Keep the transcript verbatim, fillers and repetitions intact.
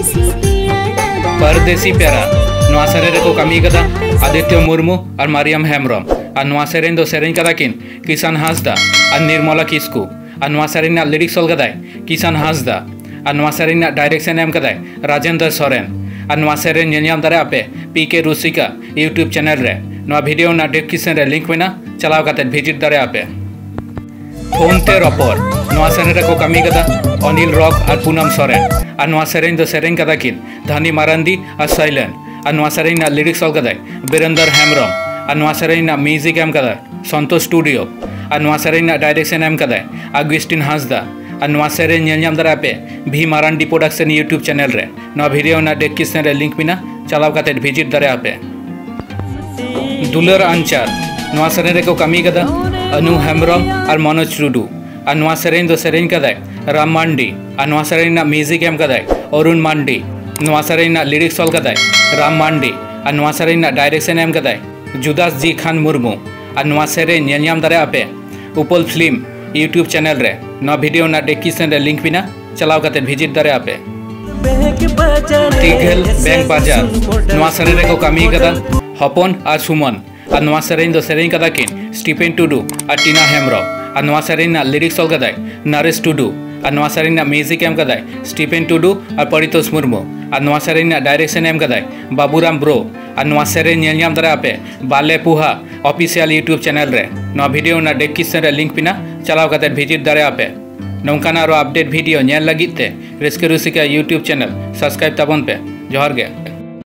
परदेसी प्यारा नवा सेरेन को कमी कदा आदित्य मुर्मू और मारियम हेम्ब्रम और नवा सेरेन दो सेरेन कदा किन किसान हांसदा और निर्मला किस्कू और नवा सेरेन लिरिक्स ऑल कदाय किसान हांसदा और नवा सेरेन डायरेक्शन एम कदाय राजेंद्र सोरेन और नवा सेरेन नेलयाम दारे आपे पीके रुसिका यूट्यूब चैनल रे नवा वीडियो ना डिस्क्रिप्शन रे लिंक मेना चलाव काते विजिट दारे आपे फोन ते रपर नवा सेरेन को कमी कदा अनिल रॉक और पूनम सोरेन और नवा सेरेन दो सेरेन कदा किन धानी मारांदी और साइलेंट और नवा सेरेन लिरिक्स ऑल कदाय बीरेंद्र हेम्ब्रम और नवा सेरेन म्यूजिक एम कदा संतोष स्टूडियो और नवा सेरेन डायरेक्शन एम कदाय अगस्टिन हांसदा और नवा सेरेन नेलयाम दारे आपे भी मारांडी प्रोडक्शन यूट्यूब चैनल रे नवा वीडियो ना डिस्क्रिप्शन रे लिंक मेना चलाव काते विजिट दारे आपे दुलर अंचार नवा सेरेन को कमी कदा अनु हेम्ब्रम और मनोज टुडू और नवा सेरेन दो सेरेन कदाय राम मांडी और नवा सेरेन म्यूजिक एम कदाय अरुण मांडी नवा सेरेन लिरिक्स ऑल कदाय राम मांडी और नवा सेरेन डायरेक्शन एम कदाय जुदास जी खान मुर्मू और नवा सेरेन नेलयाम दारे आपे उपल फिल्म यूट्यूब चैनल रे नवा वीडियो ना डिस्क्रिप्शन रे लिंक बिना चलाव काते विजिट दारे आपे तिगल बैंक बाजार नवा सेरेन को कमी कदा हपन और सुमन और नवा सेरेन दो सेरेन कदा किन स्टीफेन टुडू और टीना हेम्ब्रम और नवा सेरेन लिरिक्स ऑल कदाय नरेश टुडू और नवा सेरेन म्यूजिक एम कदाय स्टीफेन टुडू और परितोष मुर्मू और नवा सेरेन डायरेक्शन एम कदाय बाबूराम ब्रो और नवा सेरेन नेलयाम दारे आपे बाले पुहा ऑफिशियल यूट्यूब चैनल रे नवा वीडियो ना डिस्क्रिप्शन रे लिंक बिना चलाव काते विजिट दारे आपे नौकाना रो अपडेट वीडियो नेल लगित ते रेस्का रुसिका यूट्यूब चैनल सब्सक्राइब ताबन पे जोहार गे।